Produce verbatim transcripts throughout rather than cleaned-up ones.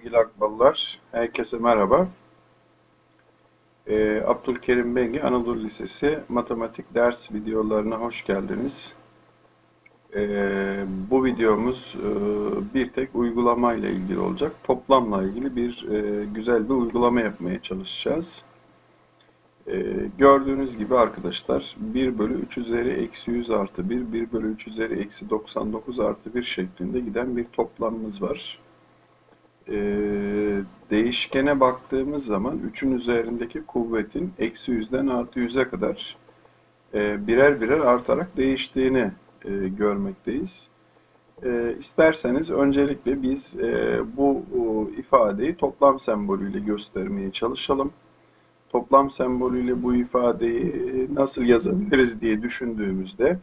Sevgili Akballar, herkese merhaba. Ee, Abdülkerim Bengi Anadolu Lisesi matematik ders videolarına hoş geldiniz. Ee, bu videomuz e, bir tek uygulama ile ilgili olacak. Toplamla ilgili bir e, güzel bir uygulama yapmaya çalışacağız. Ee, gördüğünüz gibi arkadaşlar bir bölü üç üzeri eksi yüz artı bir, bir bölü üç üzeri eksi doksan dokuz artı bir şeklinde giden bir toplamımız var. Ee, değişkene baktığımız zaman üçün üzerindeki kuvvetin eksi yüzden artı yüze kadar e, birer birer artarak değiştiğini e, görmekteyiz. E, isterseniz öncelikle biz e, bu o, ifadeyi toplam sembolüyle göstermeye çalışalım. Toplam sembolüyle bu ifadeyi nasıl yazabiliriz diye düşündüğümüzde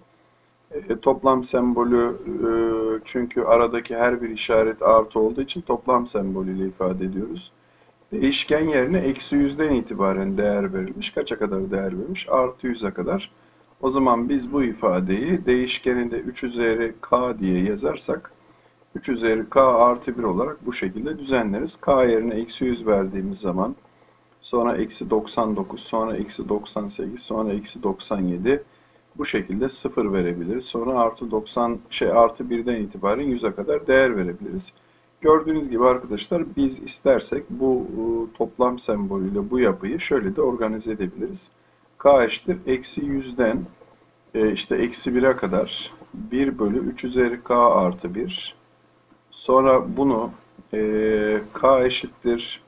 e, toplam sembolü e, çünkü aradaki her bir işaret artı olduğu için toplam sembolüyle ifade ediyoruz. Değişken yerine eksi yüzden itibaren değer verilmiş. Kaça kadar değer verilmiş? Artı yüze kadar. O zaman biz bu ifadeyi değişkeninde üç üzeri k diye yazarsak üç üzeri k artı bir olarak bu şekilde düzenleriz. K yerine eksi yüz verdiğimiz zaman sonra eksi doksan dokuz, sonra eksi doksan sekiz, sonra eksi doksan yedi. Bu şekilde sıfır verebiliriz. Sonra artı doksan şey artı birden itibaren yüze kadar değer verebiliriz. Gördüğünüz gibi arkadaşlar biz istersek bu toplam sembolüyle bu yapıyı şöyle de organize edebiliriz. K eşittir eksi yüzden e, işte eksi bire kadar bir bölü üç üzeri k artı bir. Sonra bunu e, k eşittir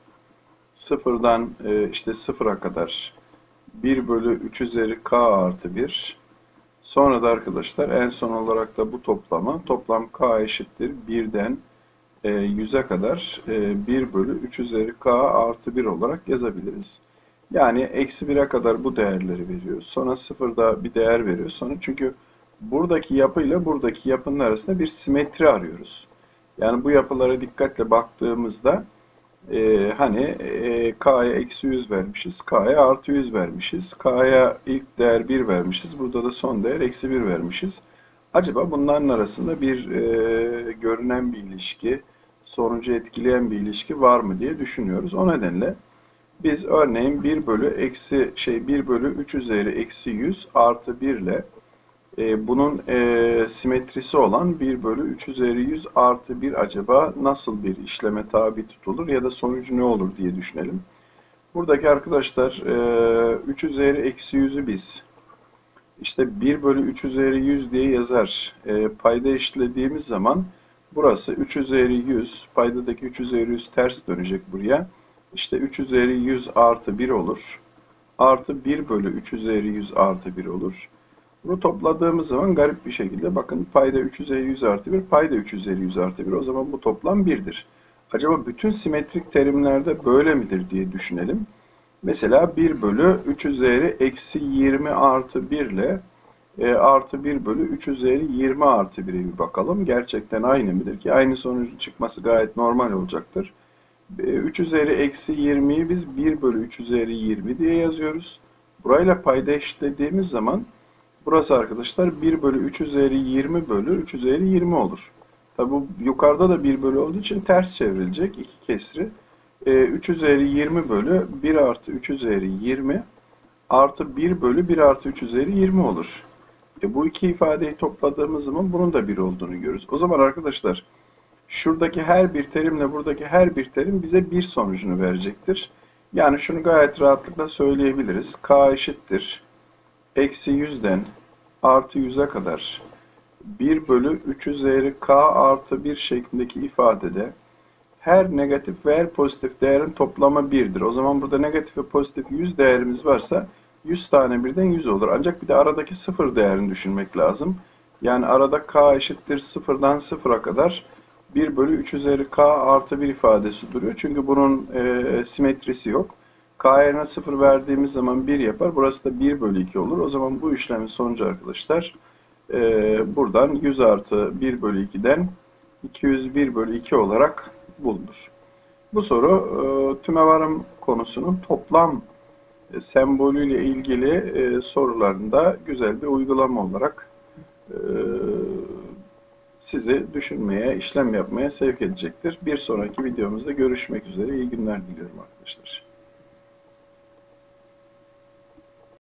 sıfırdan e, işte sıfıra kadar bir bölü üç üzeri k artı bir. Sonra da arkadaşlar en son olarak da bu toplama toplam k eşittir birden yüze kadar bir bölü üç üzeri k artı bir olarak yazabiliriz. Yani eksi bire kadar bu değerleri veriyor. Sonra sıfırda bir değer veriyor. Sonra çünkü buradaki yapıyla buradaki yapının arasında bir simetri arıyoruz. Yani bu yapılara dikkatle baktığımızda ee, hani e, k'ya eksi yüz vermişiz, k'ya artı yüz vermişiz, k'ya ilk değer bir vermişiz, burada da son değer eksi bir vermişiz. Acaba bunların arasında bir e, görünen bir ilişki, sonucu etkileyen bir ilişki var mı diye düşünüyoruz. O nedenle biz örneğin bir bölü eksi şey bir bölü üç üzeri eksi yüz artı bir ile e, bunun e, simetrisi olan bir bölü üç üzeri yüz artı bir acaba nasıl bir işleme tabi tutulur ya da sonucu ne olur diye düşünelim. Buradaki arkadaşlar e, üç üzeri eksi yüzü biz işte bir bölü üç üzeri yüz diye yazar. E, payda eşitlediğimiz zaman burası üç üzeri yüz, paydadaki üç üzeri yüz ters dönecek buraya. İşte üç üzeri yüz artı bir olur. Artı bir bölü üç üzeri yüz artı bir olur. Bunu topladığımız zaman garip bir şekilde bakın payda üç üzeri yüz artı bir, payda üç üzeri yüz artı bir. O zaman bu toplam birdir. Acaba bütün simetrik terimlerde böyle midir diye düşünelim. Mesela bir bölü üç üzeri eksi yirmi artı bir ile e, artı bir bölü üç üzeri yirmi artı bir'e bir bakalım. Gerçekten aynı mıdır ki? Aynı sonucun çıkması gayet normal olacaktır. E, üç üzeri eksi yirmi'yi biz bir bölü üç üzeri yirmi diye yazıyoruz. Burayla payda eşitlediğimiz zaman burası arkadaşlar bir bölü üç üzeri yirmi bölü üç üzeri yirmi olur. Tabi bu yukarıda da bir bölü olduğu için ters çevrilecek iki kesri. E, üç üzeri yirmi bölü bir artı üç üzeri yirmi artı bir bölü bir artı üç üzeri yirmi olur. E, bu iki ifadeyi topladığımız zaman bunun da bir olduğunu görürüz. O zaman arkadaşlar şuradaki her bir terimle buradaki her bir terim bize bir sonucunu verecektir. Yani şunu gayet rahatlıkla söyleyebiliriz. K eşittir eksi yüzden artı yüze kadar bir bölü üç üzeri k artı bir şeklindeki ifadede her negatif ve her pozitif değerin toplamı bir'dir. O zaman burada negatif ve pozitif yüz değerimiz varsa yüz tane birden yüz olur. Ancak bir de aradaki sıfır değerini düşünmek lazım. Yani arada k eşittir sıfırdan sıfıra kadar bir bölü üç üzeri k artı bir ifadesi duruyor. Çünkü bunun e, simetrisi yok. K yerine sıfır verdiğimiz zaman bir yapar. Burası da bir bölü iki olur. O zaman bu işlemin sonucu arkadaşlar e, buradan yüz artı bir bölü iki'den iki yüz bir bölü iki olarak bulunur. Bu soru e, tümevarım konusunun toplam e, sembolüyle ilgili e, sorularında güzel bir uygulama olarak e, sizi düşünmeye, işlem yapmaya sevk edecektir. Bir sonraki videomuzda görüşmek üzere. İyi günler diliyorum arkadaşlar.